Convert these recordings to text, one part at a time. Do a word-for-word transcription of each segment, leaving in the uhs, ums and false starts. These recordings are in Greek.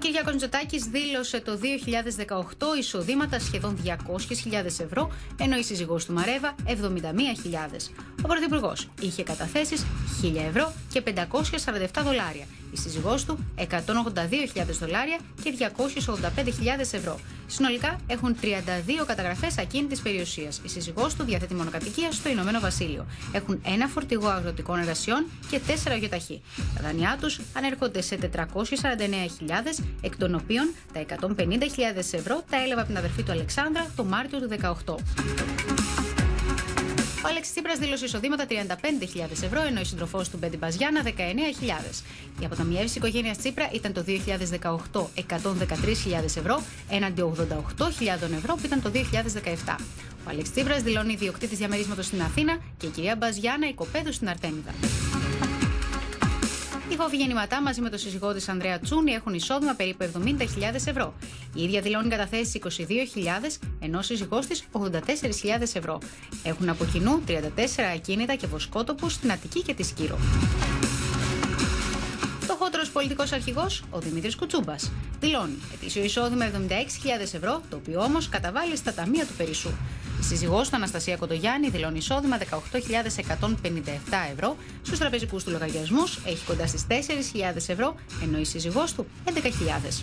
Κυριάκος Μητσοτάκης δήλωσε το δύο χιλιάδες δεκαοκτώ εισοδήματα σχεδόν διακόσιες χιλιάδες ευρώ, ενώ η σύζυγός του Μαρέβα εβδομήντα μία χιλιάδες. Ο Πρωθυπουργός είχε καταθέσεις χίλια ευρώ και πεντακόσια σαράντα επτά δολάρια. Η σύζυγός του εκατόν ογδόντα δύο χιλιάδες δολάρια και διακόσιες ογδόντα πέντε χιλιάδες ευρώ. Συνολικά έχουν τριάντα δύο καταγραφές ακίνητης περιουσίας. Η σύζυγός του διαθέτει μονοκατοικία στο Ηνωμένο Βασίλειο. Έχουν ένα φορτηγό αγροτικών εργασιών και τέσσερα γιοταχή. Τα δάνειά τους ανέρχονται σε τετρακόσιες σαράντα εννέα χιλιάδες, εκ των οποίων τα εκατόν πενήντα χιλιάδες ευρώ τα έλαβε από την αδερφή του Αλεξάνδρα το Μάρτιο του δύο χιλιάδες δεκαοκτώ. Ο Αλέξης Τσίπρας δήλωσε εισοδήματα τριάντα πέντε χιλιάδες ευρώ, ενώ η σύντροφός του Μπέντι Μπαζιάννα δεκαεννέα χιλιάδες. Οι αποταμιεύσεις της οικογένειας Τσίπρα ήταν το δύο χιλιάδες δεκαοκτώ εκατόν δεκατρείς χιλιάδες ευρώ, έναντι ογδόντα οκτώ χιλιάδες ευρώ που ήταν το δύο χιλιάδες δεκαεπτά. Ο Αλέξης Τσίπρας δηλώνει ιδιοκτήτης διαμερίσματος στην Αθήνα και η κυρία Μπαζιάννα οικοπαίδου στην Αρτέμιδα. Οι ηχογεννηματά μαζί με τον σύζυγό της Ανδρέα Τσούνη έχουν εισόδημα περίπου εβδομήντα χιλιάδες ευρώ. Η ίδια δηλώνει καταθέσεις είκοσι δύο χιλιάδες, ενώ ο σύζυγός της ογδόντα τέσσερις χιλιάδες ευρώ. Έχουν από κοινού τριάντα τέσσερα ακίνητα και βοσκότοπους στην Αττική και τη Σκύρο. Φτωχότερος πολιτικός αρχηγός, ο Δημήτρης Κουτσούμπας, δηλώνει ετήσιο εισόδημα εβδομήντα έξι χιλιάδες ευρώ, το οποίο όμως καταβάλει στα ταμεία του Περισσού. Η σύζυγός του Αναστασία Κοντογιάννη δηλώνει εισόδημα δεκαοκτώ χιλιάδες εκατόν πενήντα επτά ευρώ, στους τραπεζικούς του λογαριασμούς έχει κοντά στις τέσσερις χιλιάδες ευρώ, ενώ η σύζυγός του έντεκα χιλιάδες.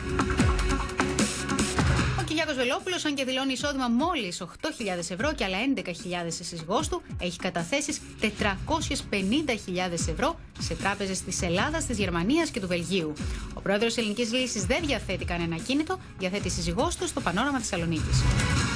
Ο Κυριάκος Βελόπουλος, αν και δηλώνει εισόδημα μόλις οκτώ χιλιάδες ευρώ και άλλα έντεκα χιλιάδες η σύζυγός του, έχει καταθέσεις τετρακόσιες πενήντα χιλιάδες ευρώ σε τράπεζες της Ελλάδας, της Γερμανίας και του Βελγίου. Ο πρόεδρος της Ελληνικής Λύσης δεν διαθέτει κανένα ακίνητο, διαθέτει η σύζυγός του στο Πανόραμα Θεσσαλονίκης.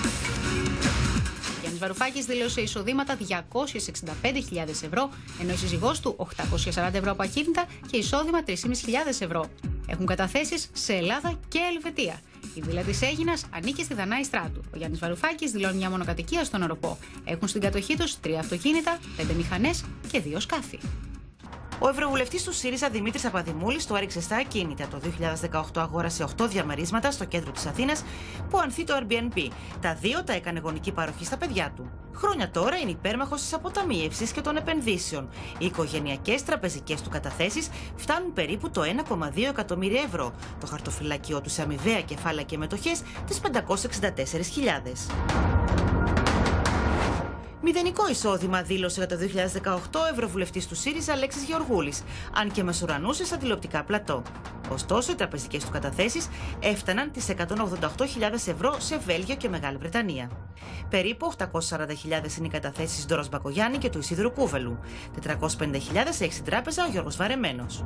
Ο Βαρουφάκης δήλωσε εισοδήματα διακόσιες εξήντα πέντε χιλιάδες ευρώ, ενώ η σύζυγός του οκτακόσια σαράντα ευρώ από ακίνητα και εισόδημα τρεις χιλιάδες πεντακόσιες ευρώ. Έχουν καταθέσεις σε Ελλάδα και Ελβετία. Η βίλα της Αίγινας ανήκει στη Δανάη Στράτου. Ο Γιάννης Βαρουφάκης δηλώνει μια μονοκατοικία στον Οροπό. Έχουν στην κατοχή τους τρία αυτοκίνητα, πέντε μηχανές και δύο σκάφη. Ο ευρωβουλευτής του ΣΥΡΙΖΑ Δημήτρης Παπαδημούλης το έριξε στα ακίνητα. Το δύο χιλιάδες δεκαοκτώ αγόρασε οκτώ διαμερίσματα στο κέντρο της Αθήνας που ανθεί το Airbnb. Τα δύο τα έκανε γονική παροχή στα παιδιά του. Χρόνια τώρα είναι υπέρμαχος της αποταμίευσης και των επενδύσεων. Οι οικογενειακές τραπεζικές του καταθέσεις φτάνουν περίπου το ένα κόμμα δύο εκατομμύρια ευρώ. Το χαρτοφυλάκιό του σε αμοιβαία κεφάλαια και μετοχές τις πεντακόσιες εξήντα τέσσερις χιλιάδες. Μηδενικό εισόδημα δήλωσε για το δύο χιλιάδες δεκαοκτώ ο ευρωβουλευτής του ΣΥΡΙΖΑ Αλέξης Γεωργούλης, αν και μεσουρανούσε στα τηλεοπτικά πλατό. Ωστόσο, οι τραπεζικές του καταθέσεις έφταναν τις εκατόν ογδόντα οκτώ χιλιάδες ευρώ σε Βέλγιο και Μεγάλη Βρετανία. Περίπου οκτακόσιες σαράντα χιλιάδες είναι οι καταθέσεις της Ντόρας Μπακογιάννη και του Ισίδωρου Κούβελου. τετρακόσιες πενήντα χιλιάδες έχει στην τράπεζα ο Γιώργος Βαρεμένος.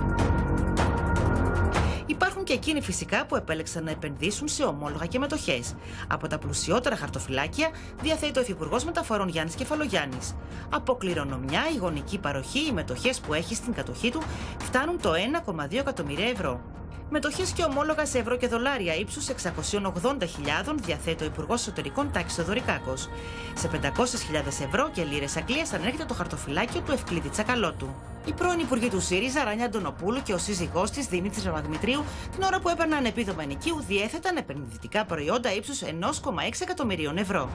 Υπάρχουν και εκείνοι φυσικά που επέλεξαν να επενδύσουν σε ομόλογα και μετοχές. Από τα πλουσιότερα χαρτοφυλάκια διαθέτει ο Υφυπουργός Μεταφορών Γιάννης Κεφαλογιάννης. Από κληρονομιά, η γονική παροχή, οι μετοχές που έχει στην κατοχή του φτάνουν το ένα κόμμα δύο εκατομμύρια ευρώ. Μετοχές και ομόλογα σε ευρώ και δολάρια ύψους εξακόσιες ογδόντα χιλιάδες διαθέτει ο Υπουργός Εσωτερικών Τάκης Θεοδωρικάκος. Σε πεντακόσιες χιλιάδες ευρώ και λίρες Αγγλίας ανέρχεται το χαρτοφυλάκιο του Ευκλήδη Τσακαλώτου. Οι πρώην υπουργοί του ΣΥΡΙΖΑ, Ράνια Αντωνοπούλου και ο σύζυγός της Δημήτρης Παπαδημητρίου, την ώρα που έπαιρναν επίδομα ενοικίου, διέθεταν επενδυτικά προϊόντα ύψους ένα κόμμα έξι εκατομμυρίων ευρώ.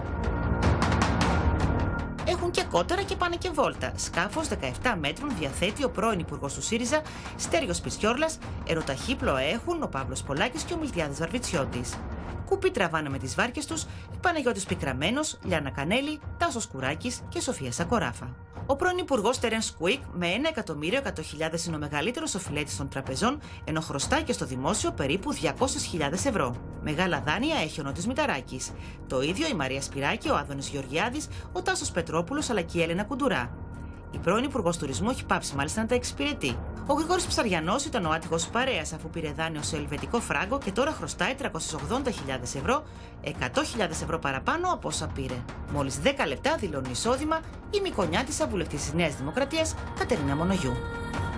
Έχουν και κότερα και πάνε και βόλτα. Σκάφος δεκαεπτά μέτρων διαθέτει ο πρώην υπουργός του ΣΥΡΙΖΑ Στέργιος Πισιόρλας, ερωταχύπλο έχουν ο Παύλος Πολάκης και ο Μιλτιάδης Βαρβιτσιώτης. Κουπί τραβάνε με τις βάρκες τους η Παναγιώτης Πικραμένος, Λιάννα Κανέλη, Τάσος Κουράκης και Σοφία Σακοράφα. Ο πρώην υπουργός Τερένς Κουίκ με ένα εκατομμύριο εκατό χιλιάδες είναι ο μεγαλύτερος οφειλέτης των τραπεζών, ενώ χρωστάει και στο δημόσιο περίπου διακόσιες χιλιάδες ευρώ. Μεγάλα δάνεια έχει ο Νότης Μηταράκης. Το ίδιο η Μαρία Σπυράκη, ο Άδωνης Γεωργιάδης, ο Τάσος Πετρόπουλος αλλά και η Έλενα Κουντουρά. Η πρώην υπουργός τουρισμού έχει πάψει μάλιστα να τα εξυπηρετεί. Ο Γρηγόρης Ψαριανός ήταν ο άτυχος παρέας αφού πήρε δάνειο σε ελβετικό φράγκο και τώρα χρωστάει τριακόσιες ογδόντα χιλιάδες ευρώ, εκατό χιλιάδες ευρώ παραπάνω από όσα πήρε. Μόλις δέκα λεπτά δηλώνει εισόδημα η Μυκονιάτισσα βουλευτής της Νέας Δημοκρατίας Κατερίνα Μονογιού.